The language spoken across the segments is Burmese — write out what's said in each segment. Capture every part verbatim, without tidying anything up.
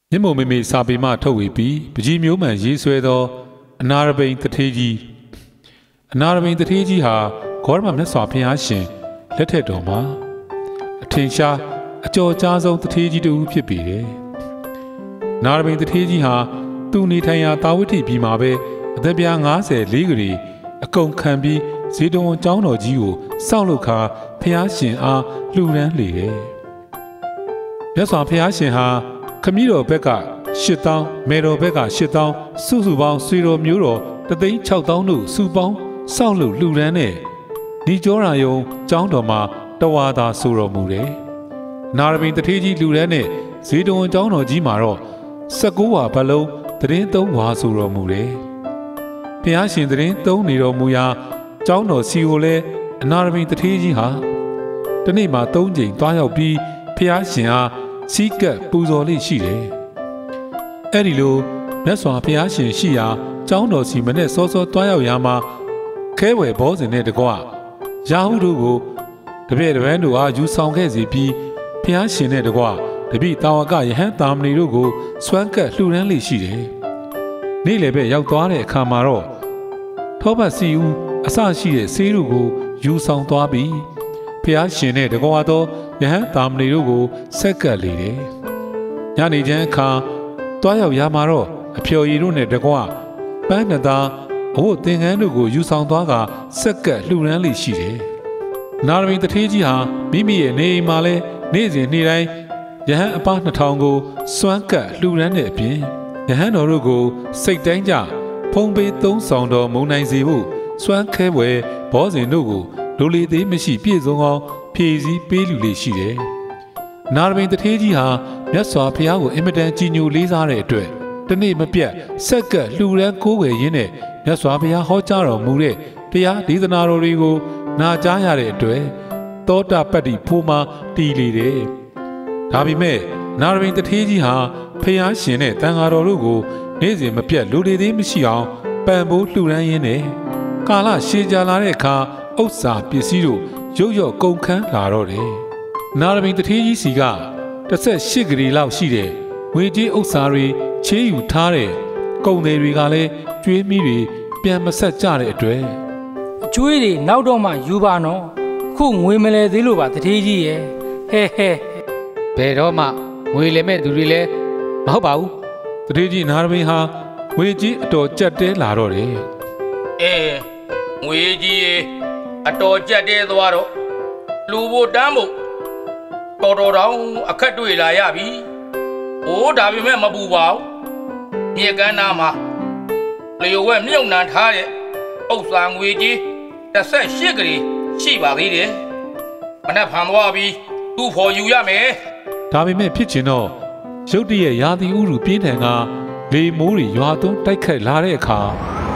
မြင့်မို့မေမေစာပေမှထုတ်ဝေပြီးပကြီးမျိုးမှန်ရေးဆွဲသောအနာရဘိန်တထေးကြီးအနာရဘိန်တထေးကြီးဟာဂေါရမမြတ်စွာဘုရားရှင်လက်ထက်တော်မှာအထင်ရှားအကျော်ကြားဆုံးတထေးကြီးတစ်ဦးဖြစ်ပေတယ်။နာရဘိန်တထေးကြီးဟာသူနေထိုင်ရာတာဝတိပြည်မှာပဲအသက်ပြား၅၀လေးကလေးအကုန်ခံပြီးဇေတဝန်ကျောင်းတော်ကြီးကိုစောင့်လုပ်ခါဘုရားရှင်အားလှူဒန်းလေတယ်။မြတ်စွာဘုရားရှင်ဟာခမည်းတော်ဘက်ကရှစ်တောင်းမေတော်ဘက်ကရှစ်တောင်းစုစုပေါင်းဆွေတော်မျိုးတော်တသိန်း၆တောင်းတို့စုပေါင်းစောင့်လို့လှူဒန်းတဲ့ဒီကျောရာယုံကျောင်းတော်မှာတဝါသာဆိုတော်မူတယ်။နာရဘိန်တထေးကြီးလှူဒန်းတဲ့ဇေတဝန်ကျောင်းတော်ကြီးမှာတော့၁၉ဝါဘလုံးသတင်းသုံးဝါဆိုတော်မူတယ်။ဘုရားရှင်သတင်းသုံးနေတော်မူရာကျောင်းတော်စီကိုလည်းအနာရဘိန်တထေးကြီးဟာတနေ့မှာ၃ကြိမ်တွားရောက်ပြီးဘုရားရှင်အားစီးကပ်ပူဇော်လေးရှိတယ်။အဲ့ဒီလိုမြတ်စွာဘုရားရှင်ရှိရာကျောင်းတော်စီမနဲ့စောစောတွားရောက်ရာမှာခဲဝယ်ဘောဇင်နဲ့တကွရာဟုတို့ကိုတပည့်တပန်းတို့အားယူဆောင်ခဲ့စီပြီးဘုရားရှင်နဲ့တကွတပိတာဝကယဟန်တာမဏေတို့ကိုစွမ်းကပ်လှူဒန်းလေးရှိတယ်။နေ့လည်းပဲရောက်သွားတဲ့အခါမှာတော့ထောပတ်စီဦးအစရှိတဲ့ဆေးတို့ကိုယူဆောင်သွားပြီးဘုရားရှင်နဲ့တကွာသောယဟန်တာမဏေတို့ကိုဆက်ကပ်လေတယ်။ညနေချမ်းအခါတွားရောက်ရမှာတော့အဖျော်ရည်တို့နဲ့တကွပန်းနှစ်သားအဝတ်သင်္ကန်းတို့ကိုယူဆောင်သွားကဆက်ကပ်လှူဒန်းလေးရှိတယ်။နာရဘိန်တထေးကြီးဟာမိမိရဲ့နေအိမ်မှာလဲနေ့စဉ်နေ့တိုင်းယဟန်အပားနှစ်ထောင်ကိုစွမ်းကပ်လှူဒန်းတဲ့အပြင်ယဟန်တော်တို့ကိုစိတ်တိုင်းကြဖုံးပေးသုံးဆောင်တော်မုံနိုင်စေဖို့စွမ်းခဲပွဲဘောဇင်တို့ကိုလူလီသေးမရှိပြည့်စုံအောင်ဖြည့်ဆည်းပေးလူလေးရှိတယ်။နာရဘိန်တထေးကြီးဟာမြတ်စွာဘုရားကိုအင်မတန်ကြည်ညိုလေးစားတဲ့အတွက်တနေ့မပြတ်ဆက်ကပ်လှူဒန်းကိုးကွယ်ရင်းနဲ့မြတ်စွာဘုရားဟောကြားတော်မူတဲ့တရားဒေသနာတော်တွေကိုနာကြားရတဲ့အတွက်သောတာပတ္တိဖိုးမှာတည်လေတယ်။ဒါပေမဲ့နာရဘိန်တထေးကြီးဟာဘုရားရှင်နဲ့တန်ဃာတော်တို့ကိုနေ့စဉ်မပြတ်လူလီသေးမရှိအောင်ပံ့ပိုးလှူဒန်းရင်းနဲ့ကာလရှည်ကြာလာတဲ့အခါဥစ္စာပစ္စည်းတို့ရုပ်ရော့ကုန်ခန်းလာတော့တယ်။နာရဘိန်တထေးကြီးစီကတစ်ဆက်ရှစ်ကလေးလောက်ရှိတဲ့ငွေကြေးဥစ္စာတွေချေးယူထားတဲ့ကုန်တွေတွေကလည်းကျွေးမိတွေပြန်မဆက်ကြတဲ့အတွက်အကျွေးတွေနောက်တော့မှယူပါနော်ခုငွေမလဲသေးလို့ပါတထေးကြီးရဲ့ဟဲဟဲဘယ်တော့မှငွေလဲမဲ့သူတွေလည်းမဟုတ်ပါဘူးတထေးကြီးနာရဘိန်ဟာငွေကြီးအတော်ကြက်တဲလာတော့တယ်အေးငွေကြီးရေအတော်ကြက်တဲသွားတော့လူဖို့တန်းဖို့တော်တော်တောင်အခက်တွေ့လာရပြီ။အိုးဒါပေမဲ့မပူပါဘူး။မြေကမ်းနားမှာလျှို့ဝဲမြုပ်နှံထားတဲ့ဥစ္စာငွေကြီးတစ်ဆက်ရှစ်ကလေးရှိပါသေးတယ်။မနဲ့ဖန်သွားပြီးသူ့ဖော်ယူရမယ်။ဒါပေမဲ့ဖြစ်ချင်တော့ရုတ်တရက်ရာသီဥတုပြင်းထန်ကလေမိုးတွေရွာသွန်းတိုက်ခတ်လာတဲ့အခါ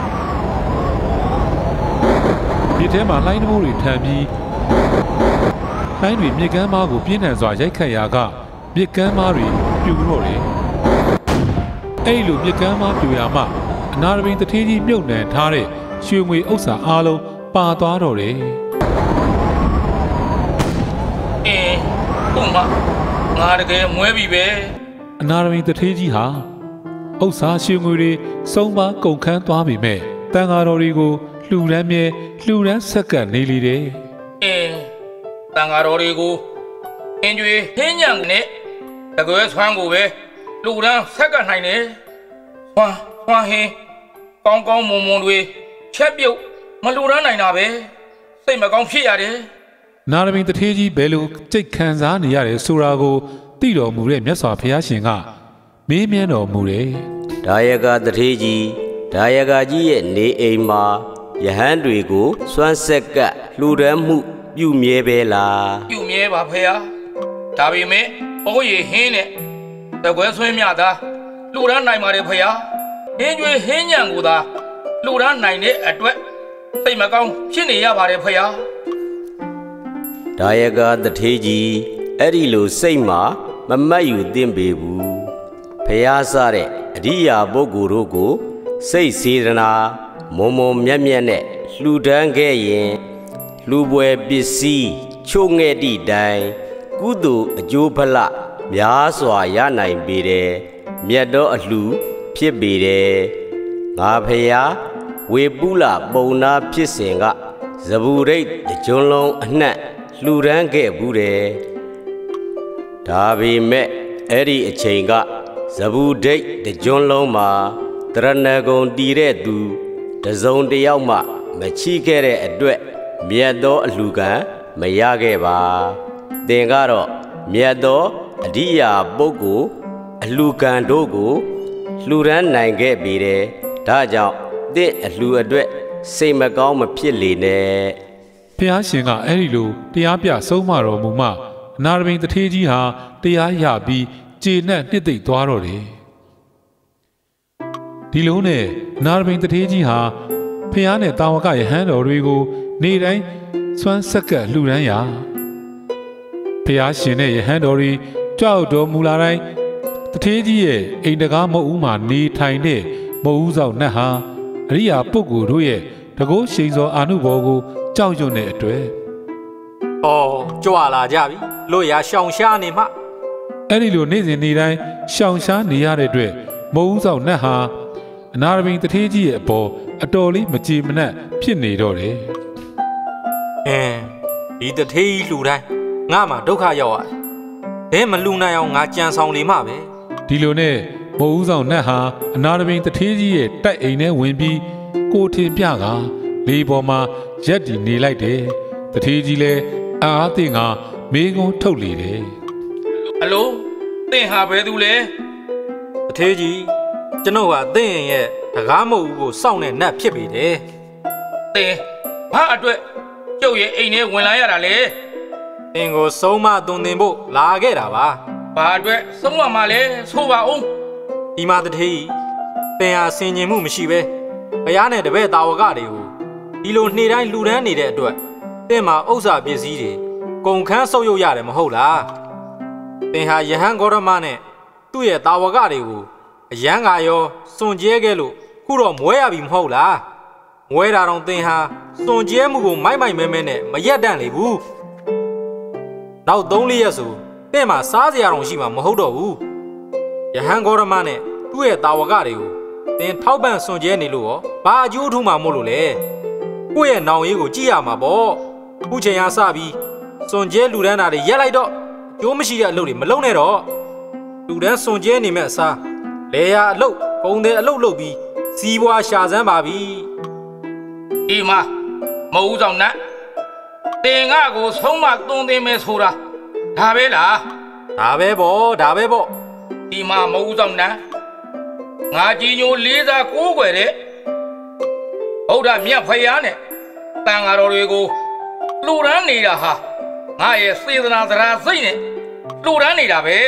ဒီထဲမှာလှိုင်းမိုးတွေထန်ပြီးလှိုင်းတွေမြေကမ်းမားကိုပြင်းထန်စွာရိုက်ခတ်ရာကမြေကမ်းမားတွေပြူတော့တယ်။အဲ့လိုမြေကမ်းမားပြူရာမှအနာရဘိန်တထေးကြီးမြုပ်နှံထားတဲ့ရွှေငွေဥစ္စာအားလုံးပါသွားတော့တယ်။အေးဟုတ်မှာငါတကယ်မွဲပြီပဲ။အနာရဘိန်တထေးကြီးဟာဥစ္စာရွှေငွေတွေစုံပါကုန်ခန်းသွားပြီမဲ့တန်ဃာတော်တွေကိုလှူဒန်းမြဲလှူဒန်းဆက်ကပ်နေလေတယ်။အေးတန်ဃာတော်တွေကိုအင်ကျွေးဟင်းညံနဲ့တကွဲဆွမ်းကိုပဲလူရန်ဆက်ကနိုင်တယ်။ဆွမ်းဆွမ်းဟင်းကောင်းကောင်းမွန်မွန်တွေချက်ပြုတ်မလူရန်နိုင်တာပဲစိတ်မကောင်းဖြစ်ရတယ်။နာရဘိန်တထေးကြီးဘယ်လိုကြိတ်ခံစားနေရတယ်ဆိုတာကိုသိတော်မူတဲ့မြတ်စွာဘုရားရှင်ကမေးမြန်းတော်မူတယ်။ဒါယကတထေးကြီးဒါယကကြီးရဲ့နေအိမ်မှာယဟန်တွေကိုစွမ်းဆက်ကပ်လှူဒန်းမှုပြုမြဲပဲလားပြုမြဲပါဖေဟာဒါပေမဲ့အိုးရီဟင်းနဲ့တကွဲဆွင်းမြတာလှူဒန်းနိုင်ပါတယ်ဖေဟာဟင်းကျွေးဟင်းညံကိုသာလှူဒန်းနိုင်တဲ့အတွက်စိတ်မကောင်းဖြစ်နေရပါတယ်ဖေဟာဒါယကတထေးကြီးအဲ့ဒီလိုစိတ်မှာမမတ်ယူသင့်ပေဘူးဖေဟာစတဲ့အရိယာပုဂ္ဂိုလ်တို့ကိုစိတ်စေတနာမုံမုံမြတ်မြတ်နဲ့လှူဒန်းခဲ့ရင်လူပွဲပစ္စည်းချို့ငဲ့သည့်တိုင်ကုသိုလ်အကျိုးဖလများစွာရနိုင်ပေတယ်မြတ်သောအလှဖြစ်ပေတယ်ငါဖျားဝေပုလပုံနာဖြစ်စဉ်ကဇဗုရိတ်တကျွန်းလုံးအနှံ့လှူဒန်းခဲ့ဘူးတယ်ဒါပေမဲ့အဲ့ဒီအချိန်ကဇဗုဒိတ်တကျွန်းလုံးမှာတရဏဂုံတီးတဲ့သူတစုံတယောက်မှမချီခဲ့တဲ့အတွက်မြတ်သောအလှူခံမရခဲ့ပါသင်ကတော့မြတ်သောအရိယာပုဂ္ဂိုလ်အလှူခံတို့ကိုလှူဒန်းနိုင်ခဲ့ပြီတယ်ဒါကြောင့်သင်အလှူအတွက်စိတ်မကောင်းမဖြစ်လေနဲ့ဘုရားရှင်ကအဲ့ဒီလိုတရားပြဆုံးမတော်မူမှအနာရဘိန်တထေးကြီးဟာတရားရပြီးကျေနပ်နှစ်သိမ့်သွားတော့တယ်ဒီလိုနဲ့အနာရဘိန်တထေးကြီးဟာဘုရားနဲ့တာဝကယဟန်တော်တွေကိုနေ့တိုင်းစွမ်းဆက်ကပ်လှူဒန်းရာဘုရားရှင်နဲ့ယဟန်တော်တွေကြောက်တော်မူလာတိုင်းတထေးကြီးရဲ့အိမ်တကားမုတ်ဦးမှာနေထိုင်တဲ့မုတ်ဦးဆောင်နတ်ဟာအရိယာပုဂ္ဂိုလ်တို့ရဲ့တကုတ်ရှိန်စောအာနုဘောကိုကြောက်ရွံ့တဲ့အတွက်။အော်ကြွလာကြပြီ။လို့ရရှောင်ရှားနေမှအဲ့ဒီလိုနေ့စဉ်နေ့တိုင်းရှောင်ရှားနေရတဲ့အတွက်မုတ်ဦးဆောင်နတ်ဟာအနာရဘိန်တထေးကြီးရဲ့အပေါ်အတော်လေးမကြေမနက်ဖြစ်နေတော့တယ်။အင်းဒီတထေးကြီးလှူတိုင်းငါမှဒုက္ခရောက်ရတယ်။ဘယ်မလှူနိုင်အောင်ငါကြံဆောင်နေမှပဲ။ဒီလိုနဲ့မုတ်ဦးဆောင်နတ်ဟာအနာရဘိန်တထေးကြီးရဲ့တိုက်အိမ်ထဲဝင်ပြီးကိုထင်ပြကလေပေါ်မှာရက်တည်နေလိုက်တယ်တထေးကြီးလည်းအာအားသိငါမေးခွန်းထုတ်လေတယ်အလိုသင်ဟာဘယ်သူလဲတထေးကြီးကျွန်ုပ်ဟာသင်ရဲ့တကားမုတ်ဦးကိုစောင့်နေနတ်ဖြစ်ပြီတယ်သင်ဘာအတွက်ကျုပ်ရဲ့အိမ်ထဲဝင်လာရတာလဲသင်ကိုဆုံးမသွန်သင်ဖို့လာခဲ့တာပါဘာအတွက်ဆုံးမမှလဲဆိုပါဦးဒီမှာတထေးကြီးသင်ဟာဆင်ញင်မှုမရှိပဲဘုရားနဲ့တပည့်တာဝကတွေကိုဒီလိုနေ့တိုင်းလှူဒန်းနေတဲ့အတွက်သင်မှာဥစ္စာပစ္စည်းတွေကုန်ခန်းဆုပ်ယုပ်ရတယ်မဟုတ်လားသင်ဟာယဟန်ဂေါရမနဲ့သူ့ရဲ့တာဝကတွေကိုအယံကရောစွန့်ကြဲခဲ့လို့ခုတော့မွဲရပြီမဟုတ်လားမွဲတာတော့သင်ဟာစွန့်ကြဲမှုကိုမိုက်မိုက်မဲမဲနဲ့မရက်တန့်လေဘူးနောက်သုံးလေးရက်ဆိုသင်မှာစားစရာတော့ရှိမှာမဟုတ်တော့ဘူးယဟန်ဂေါရမနဲ့သူ့ရဲ့တာဝကတွေကိုသင်ထောက်ပံ့စွန့်ကြဲနေလို့ရောဘာအကျိုးထူးမှာမို့လို့လဲကိုယ့်ရဲ့နောင်ရေးကိုကြည့်ရမှာပေါ့ခုချိန်ရစပြီးစွန်ကျဲလူဒန်းတာတွေရက်လိုက်တော့အကျိုးမရှိတဲ့အလုပ်တွေမလုပ်နဲ့တော့လူဒန်းစွန်ကျဲနေမဲ့အစားလေယာအလုပ်ကုန်တဲ့အလုပ်လုပ်ပြီးစီးပွားရှာစမ်းပါပြီဒီမှာမဟုတ်ဆောင်နဲ့တင်ငါကိုဆုံးမသွန်သင်မယ်ဆိုတာဒါပဲလားဒါပဲပေါ့ဒါပဲပေါ့ဒီမှာမဟုတ်ဆောင်နဲ့ငါကြီးညိုလေးစားကိုးကွယ်တဲ့ဗုဒ္ဓမြတ်ဖယားနဲ့တန်ဃာတော်တွေကိုလှူဒန်းနေတာဟာငါရဲ့စေတနာသရာစိတ်နဲ့လှူဒန်းနေတာပဲ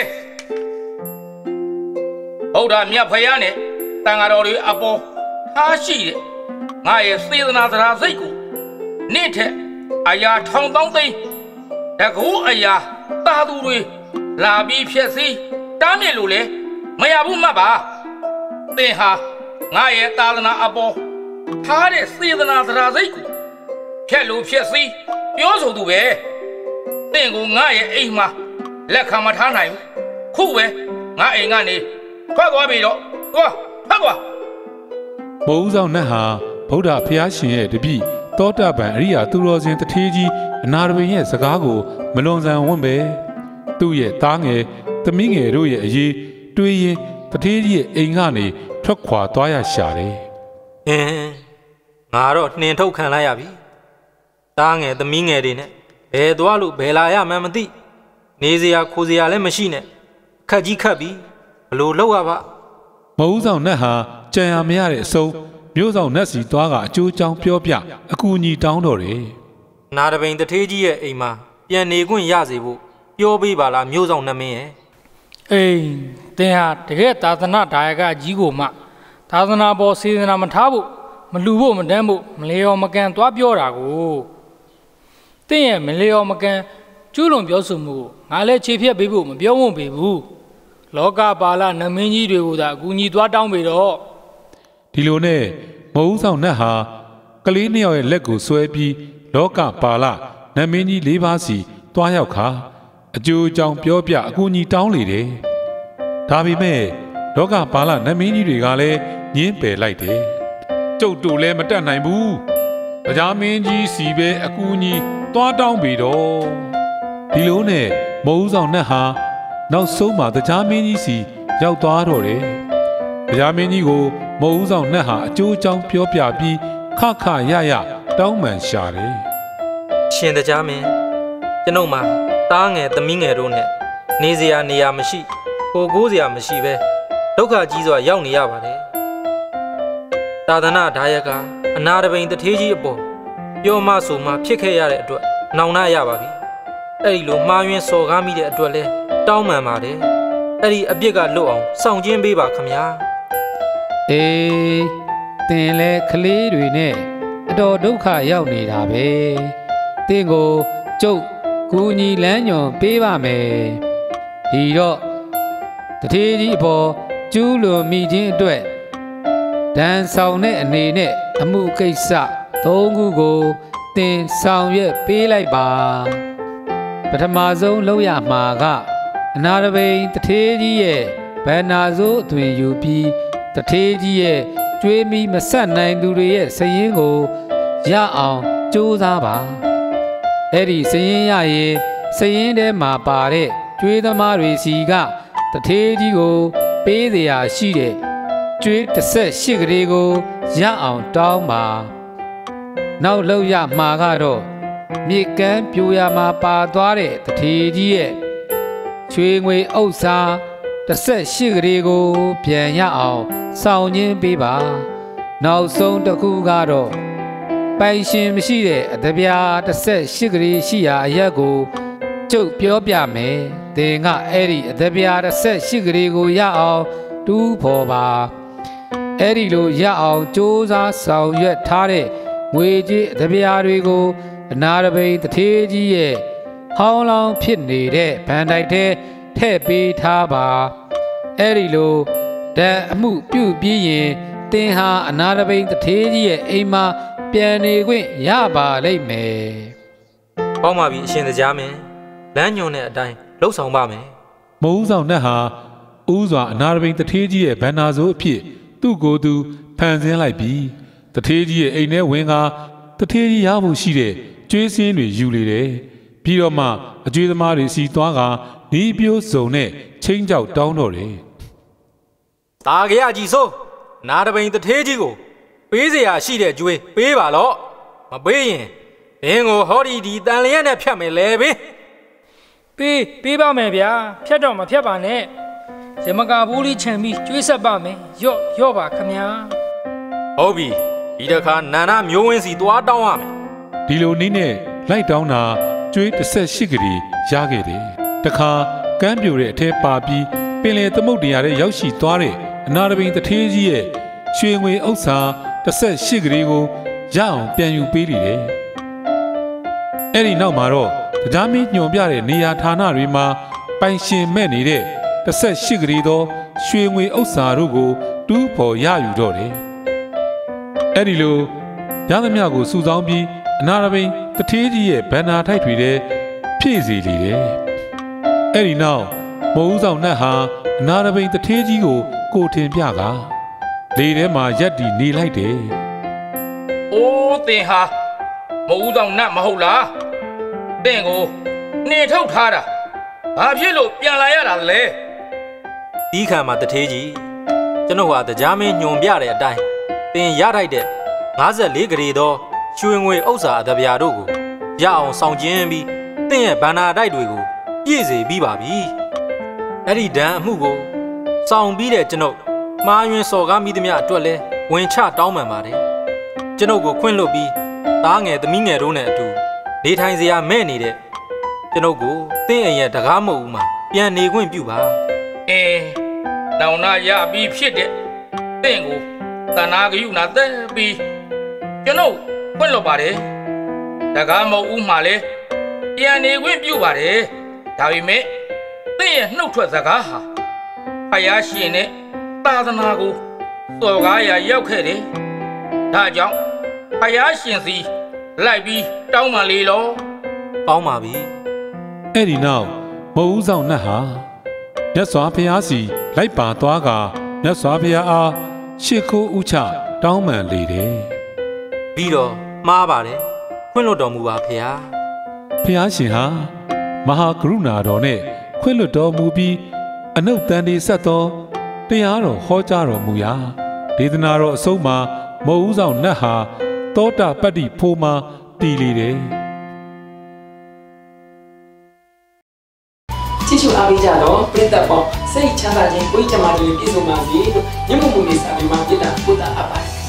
ဗုဒ္ဓမြတ်ဖယားနဲ့တန်ဃာတော်တွေအပေါ်ထားရှိတဲ့ငါရဲ့စေတနာသရာစိတ်ကိုနေ့ထက်အရာထောင်တောင်းသိမ်းတကူအရာတာသူတွေလာပြီးဖြည့်စည်းတားမြစ်လို့လေမရဘူးမှတ်ပါသင်ဟာငါရဲ့သာသနာအပေါ်ထားတဲ့စေတနာသရာစိတ်ကိုဖြက်လို့ဖြက်စည်းပြောဆိုသူပဲသင်ကိုငါရဲ့အိမ်မှာလက်ခံမထားနိုင်ဘူးခုပဲငါအိမ်ကနေထွက်သွားပြီတော့သွားထွက်သွားမုံဆောင်နတ်ဟာဗုဒ္ဓဘုရားရှင်ရဲ့တပည့်သောတာပန်အရိယာသူတော်စင်တထေးကြီးအနာရဘိန်ရဲ့စကားကိုမလွန်ဆန်ဝန်းပဲသူ့ရဲ့သားငယ်သမီးငယ်တို့ရဲ့အရေးတွေးရင်တထေးကြီးရဲ့အိမ်ကနေထွက်ခွာသွားရရှာတယ်အင်းငါတော့နှင်ထုတ်ခံလိုက်ရပြီသားငယ်သမီးငယ်တွေနဲ့ဘယ်သွားလို့ဘယ်လာရမှန်းမသိနေစရာခိုးစရာလည်းမရှိနဲ့ခက်ကြီးခက်ပြီဘလို့လောက်ရပါမဟုတ်ဆောင်နတ်ဟာကြံရမရတဲ့အစုံမျိုးဆောင်နတ်စီသွားကအကျိုးအကြောင်းပြောပြအကူအညီတောင်းတော့တယ်နာရဘိန်တထေးကြီးရဲ့အိမ်မှာပြန်နေခွင့်ရစေဖို့ပြောပေးပါလားမျိုးဆောင်နှမင်းရဲ့အေးသင်ဟာတကယ်သာသနာဒါယကကြီးကိုမှသာသနာပေါ်စေတနာမထားဖို့မလူဖို့မတန်းဖို့မလျော်မကန်သွားပြောတာကိုသင်ရဲ့မလျော်မကန်ကျူးလွန်ပြောဆိုမှုကိုငါလည်းခြေဖြတ်ပေးဖို့မပြောဝံ့ပေဘူးလောကပါဠနမင်းကြီးတွေကိုသာအကူအညီသွားတောင်းပေတော့ဒီလိုနဲ့မဟုတ်ဆောင်နတ်ဟာကလေးနှစ်ယောက်ရဲ့လက်ကိုဆွဲပြီးလောကပါဠနမင်းကြီးလေးပါးစီသွားရောက်ခါအကျိုးအကြောင်းပြောပြအကူအညီတောင်းလေတယ်ဒါပေမဲ့လောကပါဠနမင်းကြီးတွေကလည်းညင်းပယ်လိုက်တယ်ကျုပ်တို့လည်းမတက်နိုင်ဘူးတရားမင်းကြီးစီပဲအကူအညီသွားတောင်းပြီတော့ဒီလိုနဲ့မုံဆောင်နဲ့ဟာနောက်ဆုံးမှာတရားမင်းကြီးစီရောက်သွားတော့တယ်တရားမင်းကြီးကိုမုံဆောင်နဲ့ဟာအကျိုးအကြောင်းပြောပြပြီးခခရရတောင်းပန်ရှာတယ်ရှင်တရားမင်းကျွန်ုပ်မှာတားငယ်သမီးငယ်တို့နဲ့နေစရာနေရာမရှိကိုကိုးစရာမရှိပဲဒုက္ခကြီးစွာရောက်နေရပါတယ်သာသနာဒါယကအနာတပိန်တထေးကြီးအပေါ်ပြောမဆိုမှဖြစ်ခဲ့ရတဲ့အတွက်နောင်နာရပါပြီအဲ့ဒီလိုမှားယွင်းစော်ကားမိတဲ့အတွက်လဲတောင်းပန်ပါတယ်အဲ့ဒီအပြစ်ကလွတ်အောင်စောင့်ခြင်းပေးပါခမညာအေးတင်လဲကလေးတွေနဲ့အတော်ဒုက္ခရောက်နေတာပဲတင်ကိုကျုပ်ကူညီလန်းညွန်ပေးပါမယ်ဒီတော့တထေးကြီးအပေါ်ကျူးလွန်မိခြင်းအတွက်ဒဏ်ဆောင်တဲ့အနေနဲ့အမှုကိစ္စသုံးခုကိုတင်ဆောင်ရွက်ပေးလိုက်ပါပထမဆုံးလုပ်ရမှာကအနာတပိန်တထေးကြီးရဲ့ဗန္နာစိုးအသွင်ယူပြီးတထေးကြီးရဲ့ကျွေးမိမဆက်နိုင်သူတွေရဲ့စည်ရင်းကိုရအောင်ကြိုးစားပါအဲ့ဒီစည်ရင်းရရင်စည်ရင်းထဲမှာပါတဲ့ကျွေးသမားတွေစီကတထေးကြီးကိုပေးเสียရှိတဲ့ကျွေးတစ်ဆက်ရှစ်ကလေးကိုရအောင်တောင်းပါနောက်လောက်ရမှာကတော့မြေကမ်းပြိုရမှာပါသွားတဲ့တထေးကြီးရဲ့ချွေငွေဥစ္စာတစ်ဆက်ရှစ်ကလေးကိုပြန်ရအောင်ဆောင်ရင်းပေးပါနောက်ဆုံးတစ်ခုကတော့ပိုင်ရှင်မရှိတဲ့အတပြားတစ်ဆက်ရှစ်ကလေးရှိရာအရက်ကိုကျုပ်ပြောပြမယ်သင်ကအဲ့ဒီအတပြားတစ်ဆက်ရှစ်ကလေးကိုရအောင်တူးဖော်ပါအဲ့ဒီလိုရအောင်စူးစမ်းဆောင်ရွက်ထားတဲ့ငွေကြေးအတပြားတွေကိုအနာတပိန်တထေးကြီးရဲ့ဟောင်းလောင်းဖြစ်နေတဲ့ဗန်တိုက်ထဲထည့်ပေးထားပါအဲ့ဒီလိုဓာတ်အမှုပြုပြီးရင်တင်ဟာအနာတပိန်တထေးကြီးရဲ့အိမ်မှာပြန်နေခွင့်ရပါလိမ့်မယ်ပေါင်းပါပြီအရှင်တရားမင်းလမ်းညွန်တဲ့အတိုင်းလှုပ်ဆောင်ပါမယ်မုံဆောင်နဲ့ဟာဦးစွာအနာတပိန်တထေးကြီးရဲ့ဗန္နာစိုးအဖြစ်သူ့ကိုယ်သူဖန်ဆင်းလိုက်ပြီးတထေးကြီးရဲ့အိမ်ထဲဝင်ကတထေးကြီးရဖို့ရှိတဲ့ကျွေးစင်းတွေယူလေတယ်ပြီးတော့မှအကျွေးသမားတွေစီသွားကနီးပြိုးစုံနဲ့ချင်းကြောက်တောင်းတော့တယ်တာကြရကြီးစိုးနာတပိန်တထေးကြီးကိုပေးเสียရှိတဲ့ကျွေးပေးပါတော့မပေးရင်ဘင်းကိုဟောဒီဒီတန်လျက်နဲ့ဖြတ်မယ်လေဘေးပေးပေးပါမယ်ဗျာဖြတ်တော့မဖြတ်ပါနဲ့ရမကာဘူးလေးချန်ပြီးကျွေးဆက်ပါမယ်ရော့ရော့ပါခမညာဟုတ်ပြီဒီတစ်ခါနန္ဒမျိုးဝင်းစီသွားတောင်းရမယ်ဒီလိုနည်းနဲ့လိုက်တောင်းတာကျွေးတစ်ဆက်ရှိကလေးရခဲ့တယ်တခါကမ်းပြိုတဲ့အထဲပါပြီးပင်လယ်သမုဒ္ဒရာထဲရောက်ရှိသွားတဲ့အနာတပိန်တထေးကြီးရဲ့ရွှေငွေဥစ္စာတစ်ဆက်ရှိကလေးကိုရအောင်ပြန်ယူပေးလိတယ်အဲ့ဒီနောက်မှာတော့တရားမင်းညွန်ပြတဲ့နေရာဌာနတွေမှာပိုင်ရှင်မဲ့နေတဲ့တစ်ဆက်ရှိကလေးသောရွှေငွေဥစ္စာတို့ကိုတူးဖော်ရယူတော့တယ်အဲ့ဒီလိုရသမျှကိုစုဆောင်းပြီးအနာတပိန်တထေးကြီးရဲ့ဗန္နာထိုက်တွေထဲဖြည့်စီလေတယ်အဲ့ဒီနောက်မုံဆောင်နဲ့ဟာအနာတပိန်တထေးကြီးကိုကိုထင်ပြကလေထဲမှာရက်တီနေလိုက်တယ်အိုးသင်ဟာမုံဆောင်နဲ့မဟုတ်လားသင်ကိုနှင်ထုတ်ထားတာဘာဖြစ်လို့ပြန်လာရတာလဲဒီခံမှာတထေးကြီးကျွန်တော်ဟာတရားမင်းညွန်ပြတဲ့အတိုင်းသင်ရထိုက်တဲ့ငါးလေးကလေးသောရွှေငွေဥစ္စာအတပြားတို့ကိုရအောင်ဆောင်ကျင်းပြီးသင်ရဲ့ဗန္နာတိုက်တွေကိုပြည့်စေပြီးပါပြီအဲ့ဒီဒဏ်အမှုကိုဆောင်ပြီးတဲ့ကျွန်ုပ်မှားယွင်းစော်ကားမိသမျှအတွက်လဲဝင်ချတောင်းပန်ပါတယ်ကျွန်ုပ်ကိုခွင့်လွှတ်ပြီးသားငယ်သမီးငယ်တို့နဲ့အတူနေထိုင်စရာမဲ့နေတဲ့ကျွန်ုပ်ကိုသင်အိမ်ရဲ့တကားမုံဦးမှာပြန်နေခွင့်ပြုပါအင်းနောင်နာရပြီးဖြစ်တဲ့သင်ကိုတဏှာကယူနာသက်ပြီးကျွန်ုပ်ခွင့်လွှတ်ပါတယ်တကားမုံဦးမှာလဲပြန်နေခွင့်ပြုပါတယ်ဒါပေမဲ့သင်ရဲ့နှုတ်ထွက်စကားဟာဖယားရှင်နဲ့သာသနာကိုစော်ကားရာရောက်ခဲ့တယ်ဒါကြောင့်ဖယားရှင်စီလိုက်ပြီးတောင်းပန်လေလောပေါင်းပါပြီအဲ့ဒီနောက်မုံဦးဆောင်နဲ့ဟာမြတ်စွာဘုရားစီလိုက်ပါသွားကမြတ်စွာဘုရားအားရှေ့ခိုးဥချတောင်းပန်လေတယ်ပြီးတော့မှားပါတယ်ခွင့်လွှတ်တော်မူပါဖေဟာဖျားရှင်ဟာမဟာကရုဏာတော်နဲ့ခွင့်လွှတ်တော်မူပြီးအနုတန်ဒီဆက်သောတရားတော်ဟောကြားတော်မူရာဒေသနာတော်အဆုံးမှာမုံဦးဆောင်နတ်ဟာသောတာပတ္တိဖိုးမှာတည်လေတယ်ချစ်ချူအားပေးကြတော့ပြည့်သက်ပေါ့စိတ်ချမ်းသာခြင်းကိုယ်ချမ်းသာခြင်းပြည့်စုံပါစေလို့ညမမှုလေးစာပေမှာပြတာပို့တာအပ်ပါတယ်